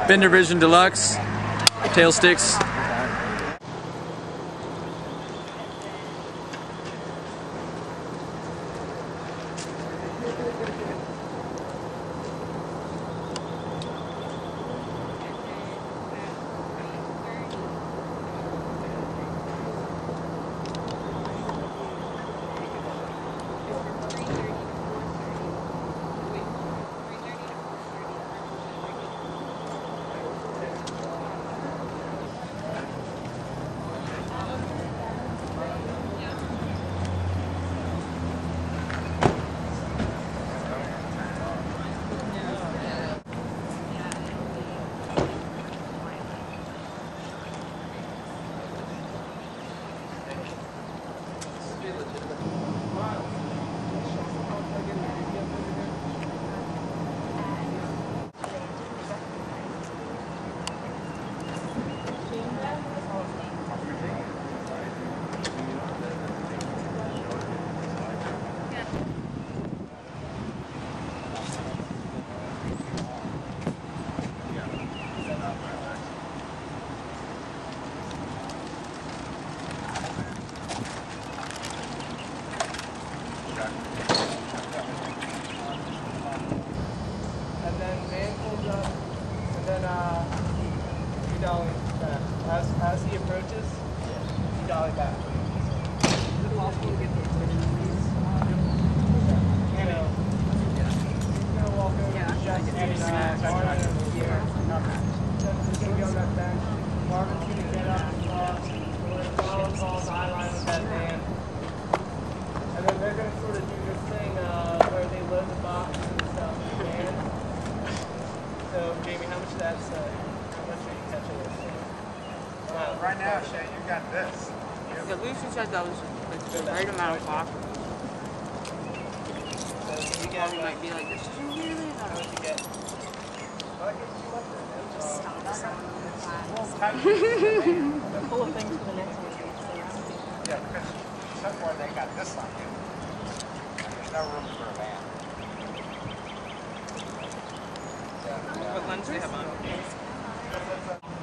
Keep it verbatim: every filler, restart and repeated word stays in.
Bender Vision Deluxe, tail sticks. And then man pulls up, and then uh, you dolly back. As, as he approaches, you dolly back. Is it possible to get the attention, please? You know, he's going to walk over to Justin and uh, Marvin over here. Justin's going to be on that bench. Marvin's going to get up and talk. We're going to follow Paul's eye line with that man. And then they're going to sort of do this thing uh, where they load the box and stuff again. So, Jamie, how much of that's, uh, how much are you catching this thing? Well, right now, Shane, you've got this. Yeah, Lucy said that was like the right amount of clock. So, you get, Probably might be like this. Did you really? how much you get? Well, I get too much of it. Just stop someone in the class. They're full of things for the next one. Yeah, because somewhere they got this on you. There's no room for a van. What lens do they have on?